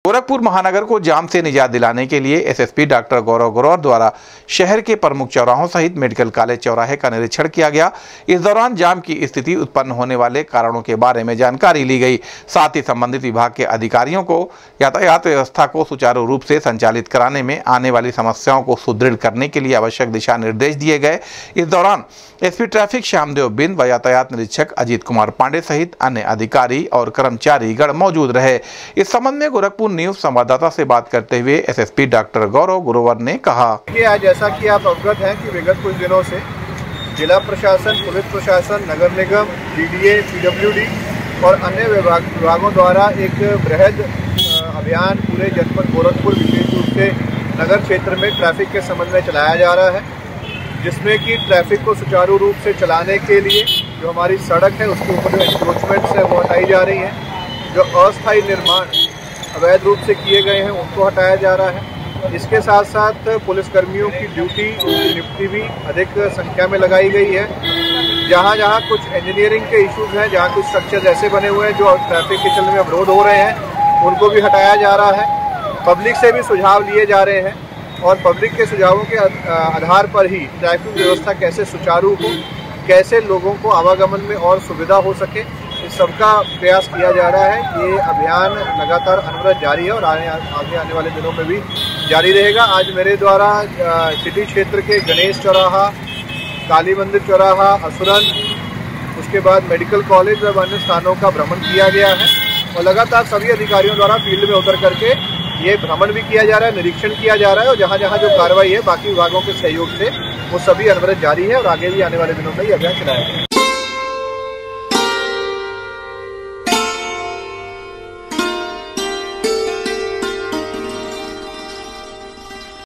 गोरखपुर महानगर को जाम से निजात दिलाने के लिए एसएसपी डॉक्टर गौरव ग्रोवर द्वारा शहर के प्रमुख चौराहों सहित मेडिकल कॉलेज चौराहे का निरीक्षण किया गया। इस दौरान जाम की स्थिति उत्पन्न होने वाले कारणों के बारे में जानकारी ली गई। साथ ही संबंधित विभाग के अधिकारियों को यातायात व्यवस्था को सुचारू रूप से संचालित कराने में आने वाली समस्याओं को सुदृढ़ करने के लिए आवश्यक दिशा निर्देश दिए गए। इस दौरान एसपी ट्रैफिक श्यामदेव बिंद व यातायात निरीक्षक अजीत कुमार पांडे सहित अन्य अधिकारी और कर्मचारी गण मौजूद रहे। इस संबंध में गोरखपुर न्यूज संवाददाता से बात करते हुए एसएसपी डॉक्टर गौरव ग्रोवर ने कहा कि आज जैसा कि आप अवगत हैं कि विगत कुछ दिनों से जिला प्रशासन, पुलिस प्रशासन, नगर निगम, डीडीए, पीडब्ल्यूडी और अन्य विभागों द्वारा एक बृहद अभियान पूरे जनपद गोरखपुर विशेष रूप से नगर क्षेत्र में ट्रैफिक के संबंध में चलाया जा रहा है, जिसमें कि ट्रैफिक को सुचारू रूप से चलाने के लिए जो हमारी सड़क है उसके ऊपर जो इंक्रोचमेंट्स है वो हटाई जा रही हैं। जो अस्थायी निर्माण अवैध रूप से किए गए हैं उनको हटाया जा रहा है। इसके साथ साथ पुलिसकर्मियों की ड्यूटी, उनकी नियुक्ति भी अधिक संख्या में लगाई गई है। जहाँ जहाँ कुछ इंजीनियरिंग के इश्यूज हैं, जहाँ कुछ स्ट्रक्चर्स ऐसे बने हुए हैं जो ट्रैफिक के चलने में अवरोध हो रहे हैं, उनको भी हटाया जा रहा है। पब्लिक से भी सुझाव लिए जा रहे हैं और पब्लिक के सुझावों के आधार पर ही ट्रैफिक व्यवस्था कैसे सुचारू हो, कैसे लोगों को आवागमन में और सुविधा हो सके, इस सबका प्रयास किया जा रहा है। ये अभियान लगातार अनवरत जारी है और आगे आने वाले दिनों में भी जारी रहेगा। आज मेरे द्वारा सिटी क्षेत्र के गणेश चौराहा, काली मंदिर चौराहा, असुरन, उसके बाद मेडिकल कॉलेज और अन्य स्थानों का भ्रमण किया गया है और लगातार सभी अधिकारियों द्वारा फील्ड में उतर करके ये भ्रमण भी किया जा रहा है, निरीक्षण किया जा रहा है और जहाँ जहाँ जो कार्रवाई है बाकी विभागों के सहयोग से वो सभी अनवरत जारी है और आगे भी आने वाले दिनों में ये अभियान चलाया जाएगा।